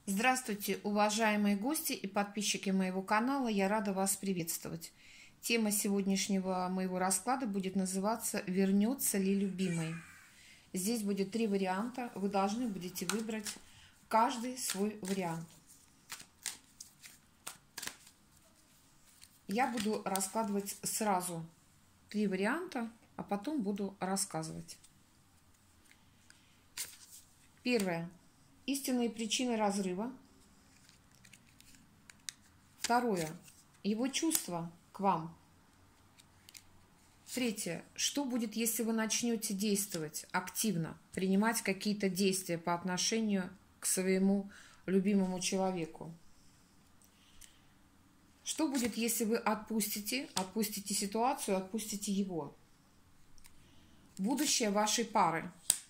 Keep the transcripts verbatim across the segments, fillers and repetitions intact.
Здравствуйте, уважаемые гости и подписчики моего канала. Я рада вас приветствовать. Тема сегодняшнего моего расклада будет называться «Вернется ли любимый?». Здесь будет три варианта. Вы должны будете выбрать каждый свой вариант. Я буду раскладывать сразу три варианта, а потом буду рассказывать. Первое. Истинные причины разрыва. Второе. Его чувства к вам. Третье. Что будет, если вы начнете действовать активно, принимать какие-то действия по отношению к своему любимому человеку? Что будет, если вы отпустите, отпустите ситуацию, отпустите его? Будущее вашей пары.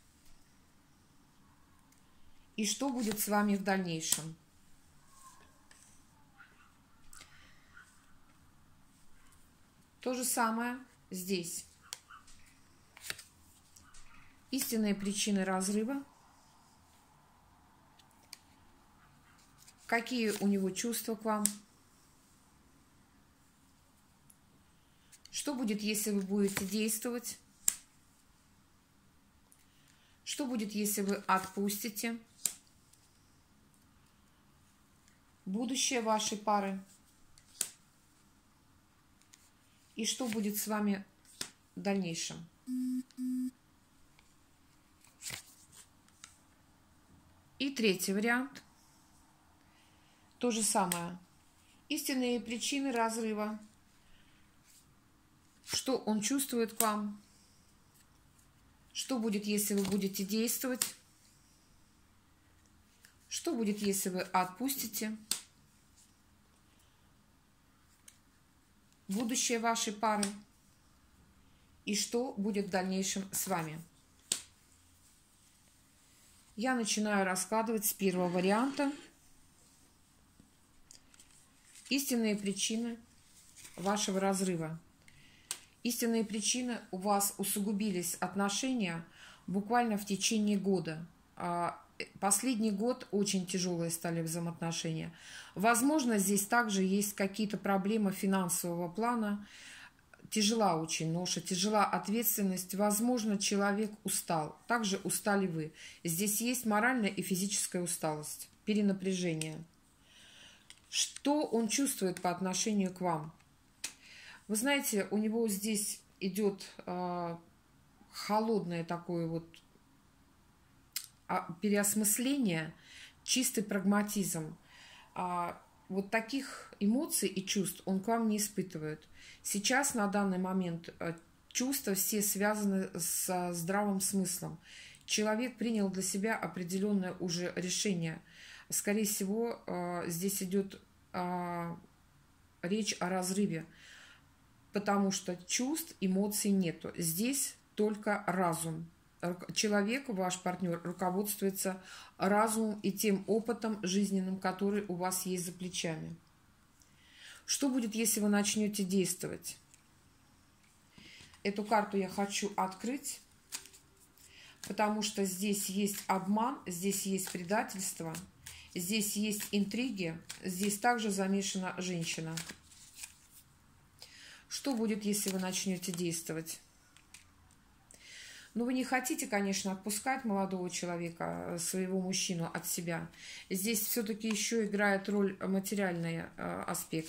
И что будет с вами в дальнейшем? То же самое здесь. Истинные причины разрыва. Какие у него чувства к вам? Что будет, если вы будете действовать? Что будет, если вы отпустите? Будущее вашей пары. И что будет с вами в дальнейшем? И третий вариант. То же самое. Истинные причины разрыва. Что он чувствует к вам? Что будет, если вы будете действовать? Что будет, если вы отпустите? Будущее вашей пары. И что будет в дальнейшем с вами? Я начинаю раскладывать с первого варианта. Истинные причины вашего разрыва. Истинные причины: у вас усугубились отношения буквально в течение года. Последний год очень тяжелые стали взаимоотношения. Возможно, здесь также есть какие-то проблемы финансового плана. Тяжела очень ноша, тяжела ответственность. Возможно, человек устал. Также устали вы. Здесь есть моральная и физическая усталость, перенапряжение. Что он чувствует по отношению к вам? Вы знаете, у него здесь идет э, холодное такое вот переосмысление, чистый прагматизм. А вот таких эмоций и чувств он к вам не испытывает. Сейчас, на данный момент, чувства все связаны с здравым смыслом. Человек принял для себя определенное уже решение. Скорее всего, здесь идет речь о разрыве, потому что чувств, эмоций нету. Здесь только разум. Человек, ваш партнер, руководствуется разумом и тем опытом жизненным, который у вас есть за плечами. Что будет, если вы начнете действовать? Эту карту я хочу открыть, потому что здесь есть обман, здесь есть предательство, здесь есть интриги, здесь также замешана женщина. Что будет, если вы начнете действовать? Но вы не хотите, конечно, отпускать молодого человека, своего мужчину от себя. Здесь все-таки еще играет роль материальный аспект.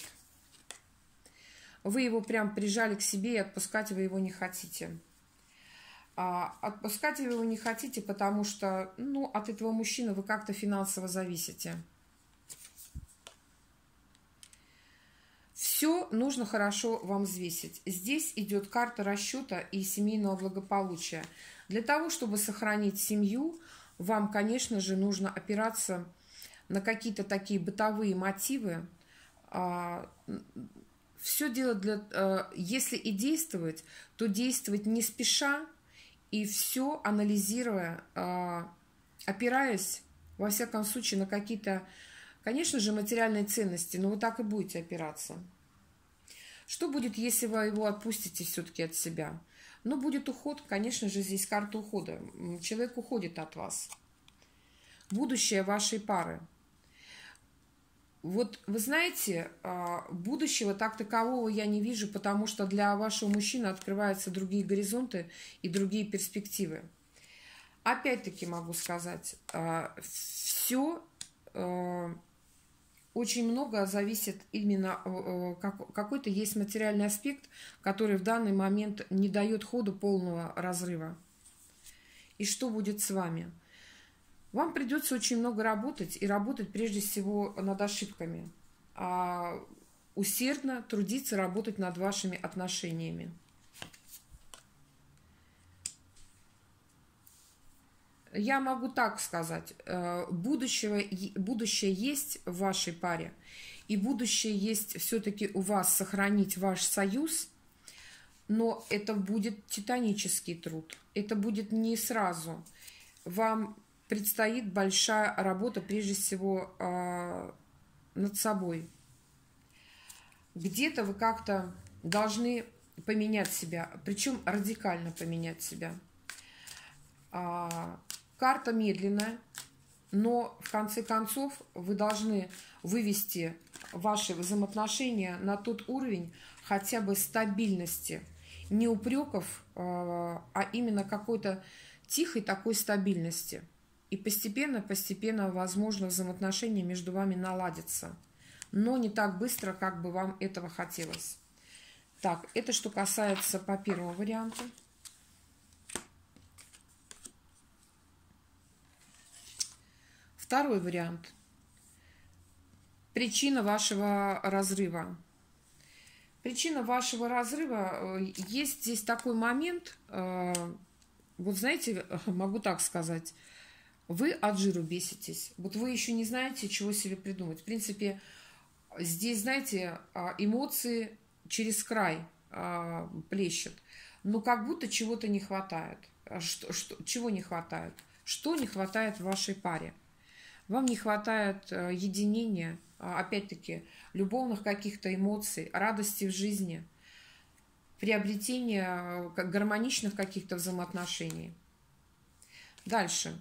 Вы его прям прижали к себе, и отпускать вы его не хотите. А отпускать вы его не хотите, потому что ну, от этого мужчины вы как-то финансово зависите. Все нужно хорошо вам взвесить. Здесь идет карта расчета и семейного благополучия. Для того, чтобы сохранить семью, вам, конечно же, нужно опираться на какие-то такие бытовые мотивы. Все делать для... Если и действовать, то действовать не спеша и все анализируя, опираясь, во всяком случае, на какие-то... Конечно же, материальные ценности, но вы так и будете опираться. Что будет, если вы его отпустите все-таки от себя? Ну, будет уход, конечно же, здесь карта ухода. Человек уходит от вас. Будущее вашей пары. Вот вы знаете, будущего так такового я не вижу, потому что для вашего мужчины открываются другие горизонты и другие перспективы. Опять-таки могу сказать, все очень много зависит именно, какой-то есть материальный аспект, который в данный момент не дает ходу полного разрыва. И что будет с вами? Вам придется очень много работать, и работать прежде всего над ошибками. А усердно трудиться, работать над вашими отношениями. Я могу так сказать, будущего, будущее есть в вашей паре, и будущее есть все-таки у вас сохранить ваш союз, но это будет титанический труд, это будет не сразу. Вам предстоит большая работа, прежде всего, над собой. Где-то вы как-то должны поменять себя, причем радикально поменять себя. Карта медленная, но в конце концов вы должны вывести ваши взаимоотношения на тот уровень хотя бы стабильности. Не упреков, а именно какой-то тихой такой стабильности. И постепенно, постепенно, возможно, взаимоотношения между вами наладятся. Но не так быстро, как бы вам этого хотелось. Так, это что касается по первому варианту. Второй вариант. Причина вашего разрыва. Причина вашего разрыва, есть здесь такой момент, вот знаете, могу так сказать, вы от жиру беситесь. Вот вы еще не знаете, чего себе придумать. В принципе, здесь, знаете, эмоции через край плещут. Но как будто чего-то не хватает. Что, что, чего не хватает? Что не хватает в вашей паре? Вам не хватает единения, опять-таки, любовных каких-то эмоций, радости в жизни, приобретения гармоничных каких-то взаимоотношений. Дальше.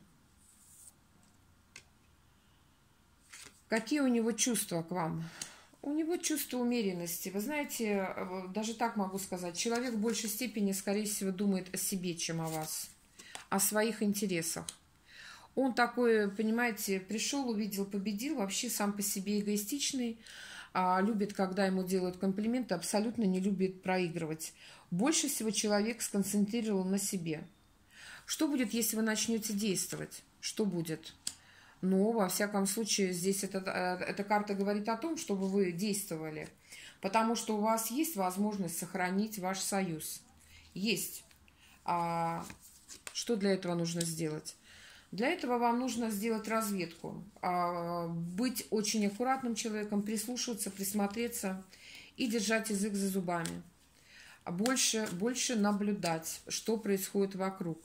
Какие у него чувства к вам? У него чувство умеренности. Вы знаете, даже так могу сказать, человек в большей степени, скорее всего, думает о себе, чем о вас, о своих интересах. Он такой, понимаете, пришел, увидел, победил, вообще сам по себе эгоистичный, а любит, когда ему делают комплименты, абсолютно не любит проигрывать. Больше всего человек сконцентрирован на себе. Что будет, если вы начнете действовать? Что будет? Ну, во всяком случае, здесь это, эта карта говорит о том, чтобы вы действовали, потому что у вас есть возможность сохранить ваш союз. Есть. А что для этого нужно сделать? Для этого вам нужно сделать разведку, быть очень аккуратным человеком, прислушиваться, присмотреться и держать язык за зубами. Больше, больше наблюдать, что происходит вокруг.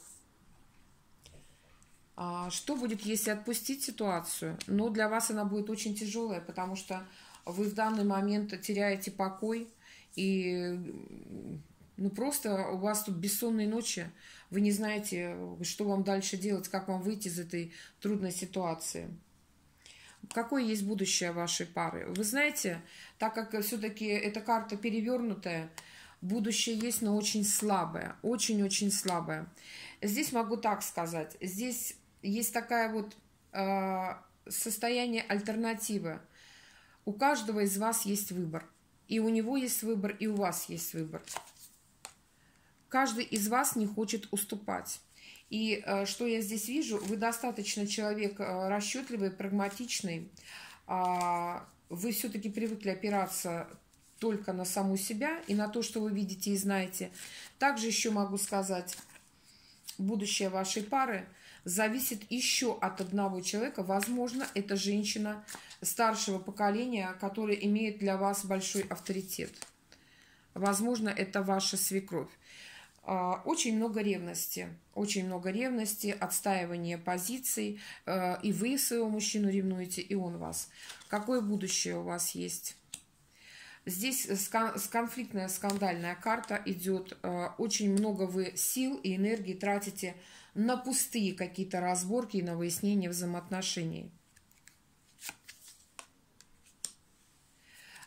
Что будет, если отпустить ситуацию? Но для вас она будет очень тяжелая, потому что вы в данный момент теряете покой и... Ну, просто у вас тут бессонные ночи, вы не знаете, что вам дальше делать, как вам выйти из этой трудной ситуации. Какое есть будущее вашей пары? Вы знаете, так как все-таки эта карта перевернутая, будущее есть, но очень слабое, очень-очень слабое. Здесь могу так сказать, здесь есть такая вот э, состояние альтернативы. У каждого из вас есть выбор. И у него есть выбор, и у вас есть выбор. Каждый из вас не хочет уступать. И э, что я здесь вижу, вы достаточно человек э, расчетливый, прагматичный. Э, вы все-таки привыкли опираться только на саму себя и на то, что вы видите и знаете. Также еще могу сказать, будущее вашей пары зависит еще от одного человека. Возможно, это женщина старшего поколения, которая имеет для вас большой авторитет. Возможно, это ваша свекровь. Очень много ревности, очень много ревности, отстаивания позиций, и вы своего мужчину ревнуете, и он вас. Какое будущее у вас есть? Здесь конфликтная, скандальная карта идет, очень много вы сил и энергии тратите на пустые какие-то разборки и на выяснение взаимоотношений.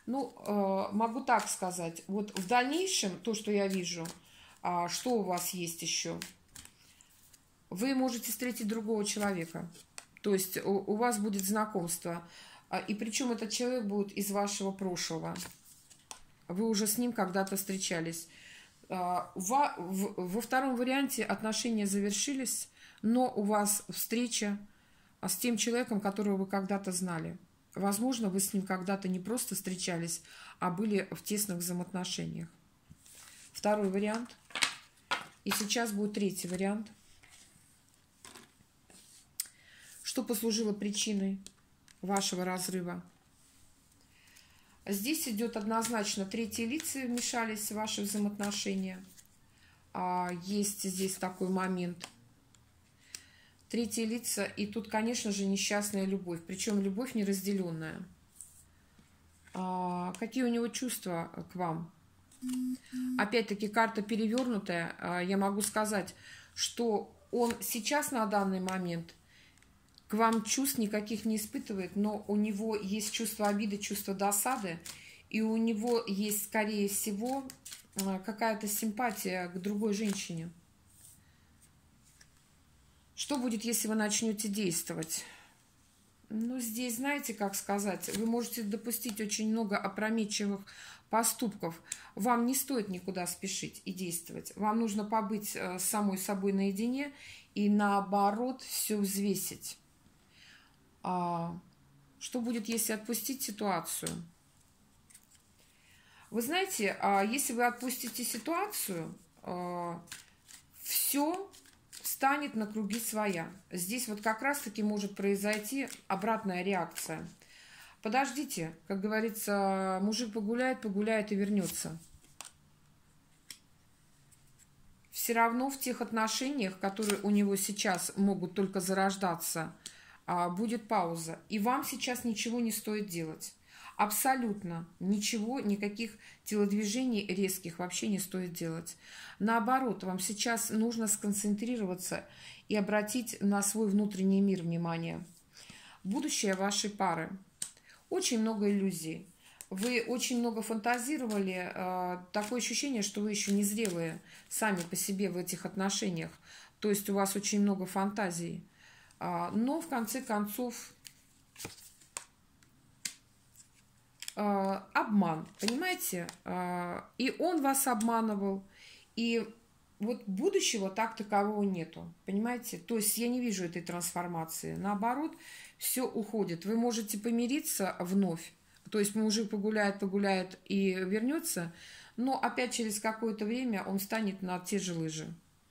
Ну, э, могу так сказать. Вот в дальнейшем, то, что я вижу, а, что у вас есть еще? Вы можете встретить другого человека. То есть у, у вас будет знакомство. А, и причем этот человек будет из вашего прошлого. Вы уже с ним когда-то встречались. А, во, в, во втором варианте отношения завершились, но у вас встреча с тем человеком, которого вы когда-то знали. Возможно, вы с ним когда-то не просто встречались, а были в тесных взаимоотношениях. Второй вариант. И сейчас будет третий вариант. Что послужило причиной вашего разрыва? Здесь идет однозначно третьи лица вмешались в ваши взаимоотношения. Есть здесь такой момент. Третьи лица, и тут, конечно же, несчастная любовь, причем любовь неразделенная. А, какие у него чувства к вам? Опять-таки, карта перевернутая. А, я могу сказать, что он сейчас на данный момент к вам чувств никаких не испытывает, но у него есть чувство обиды, чувство досады, и у него есть, скорее всего, какая-то симпатия к другой женщине. Что будет, если вы начнете действовать? Ну, здесь, знаете, как сказать, вы можете допустить очень много опрометчивых поступков. Вам не стоит никуда спешить и действовать. Вам нужно побыть с самой собой наедине и, наоборот, все взвесить. А что будет, если отпустить ситуацию? Вы знаете, если вы отпустите ситуацию, все станет на круги своя. Здесь вот как раз-таки может произойти обратная реакция. Подождите, как говорится, мужик погуляет, погуляет и вернется. Все равно в тех отношениях, которые у него сейчас могут только зарождаться, будет пауза. И вам сейчас ничего не стоит делать. Абсолютно ничего, никаких телодвижений резких вообще не стоит делать. Наоборот, вам сейчас нужно сконцентрироваться и обратить на свой внутренний мир внимание. Будущее вашей пары. Очень много иллюзий. Вы очень много фантазировали. Такое ощущение, что вы еще не зрелые сами по себе в этих отношениях. То есть у вас очень много фантазий. Но в конце концов обман, понимаете? И он вас обманывал, и вот будущего так такового нету, понимаете? То есть я не вижу этой трансформации. Наоборот, все уходит. Вы можете помириться вновь, то есть мужик погуляет, погуляет и вернется, но опять через какое-то время он станет на те же лыжи.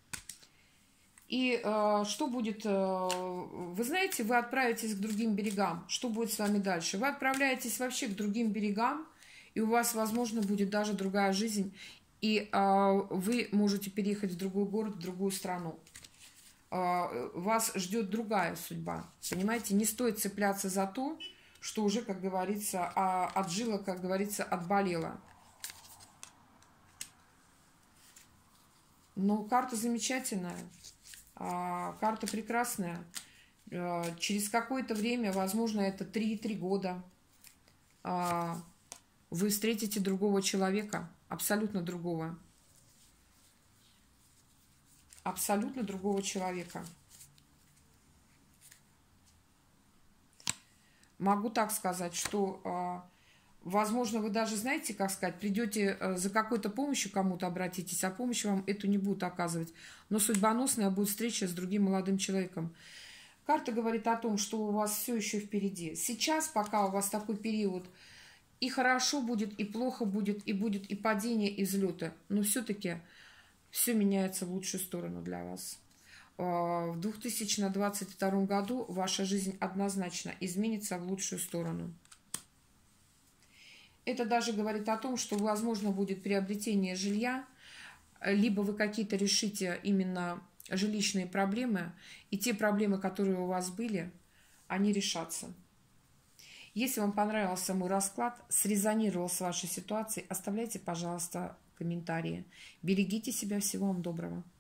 И э, что будет, э, вы знаете, вы отправитесь к другим берегам. Что будет с вами дальше? Вы отправляетесь вообще к другим берегам, и у вас, возможно, будет даже другая жизнь. И э, вы можете переехать в другой город, в другую страну. Э, вас ждет другая судьба. Понимаете, не стоит цепляться за то, что уже, как говорится, отжило, как говорится, отболело. Но карта замечательная. Карта прекрасная. Через какое-то время, возможно, это три-три года, вы встретите другого человека, абсолютно другого. Абсолютно другого человека. Могу так сказать, что, возможно, вы даже, знаете, как сказать, придете за какой-то помощью кому-то обратитесь, а помощь вам эту не будут оказывать. Но судьбоносная будет встреча с другим молодым человеком. Карта говорит о том, что у вас все еще впереди. Сейчас, пока у вас такой период, и хорошо будет, и плохо будет, и будет и падение, и взлеты. Но все-таки все меняется в лучшую сторону для вас. В две тысячи двадцать втором году ваша жизнь однозначно изменится в лучшую сторону. Это даже говорит о том, что, возможно, будет приобретение жилья, либо вы какие-то решите именно жилищные проблемы, и те проблемы, которые у вас были, они решатся. Если вам понравился мой расклад, срезонировал с вашей ситуацией, оставляйте, пожалуйста, комментарии. Берегите себя, всего вам доброго.